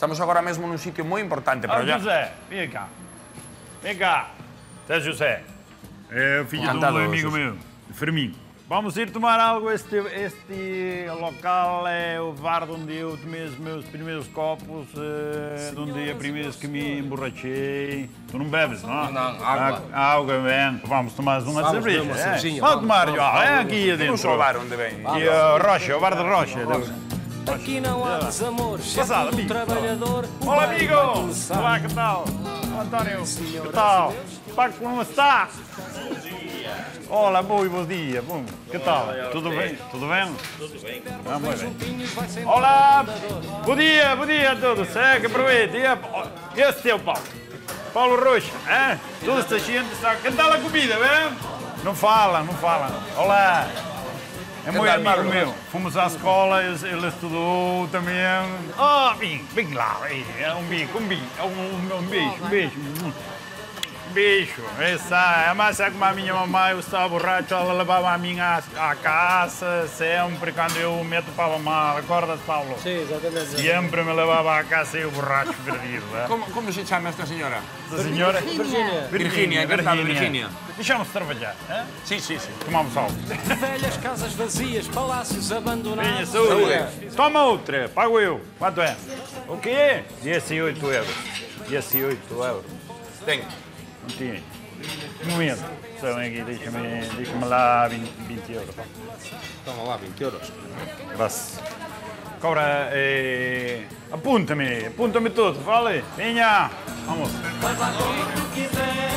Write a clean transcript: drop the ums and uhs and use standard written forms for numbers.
Estamos agora mesmo num sítio muito importante para já. José, vem cá. Vem cá. Zé José. É o filho de um amigo meu, Fermim. Vamos ir tomar algo. Este local é o bar onde eu tomei os meus primeiros copos, onde a primeira vez que me emborrachei. Tu não bebes, não? Não, água. Água, bem. Vamos tomar uma cerveja. Uma cervejinha. Vamos tomar, é aqui Não dentro. sou o bar onde vem. E o Rocha, o bar de Rocha. Aqui não há desamor, Passado, do amigo. trabalhador. Olá, amigo! Olá, que tal? António, que tal? Paco, como está? Olá, bom dia. Bom, que tal? Tudo bem? Tudo bem? Tudo bem. Ah, muito bem. Olá! Bom dia a todos. É, que aproveite. E esse é o Paulo. Paulo Rocha, hein? Toda esta gente está... Que tal a comida, bem? Não fala. Olá! É muito amigo meu. Fomos à escola, ele estudou também. Vem lá. Um beijo. Essa, mas é como a minha mamãe, eu estava borracho, ela levava a minha à casa sempre quando eu me topava mal. Acordas, Paulo? Sim, exatamente. Sempre me levava à casa e eu borracho perdido. Como se chama esta senhora? Essa senhora? Virgínia, encantada, Virgínia. Deixamos de trabalhar, hein? Sim. Tomamos algo. Velhas casas vazias, palácios abandonados. Venha, saúde. Toma outra, pago eu. Quanto é? O quê? 18 euros. 18 euros. Tem. Não tinha. Um momento. Só aqui, deixa-me lá 20 euros. Toma lá, 20 euros. Vas. Cobra, apunta-me tudo, fale. Venha. Vamos. Leva quem tu quiser.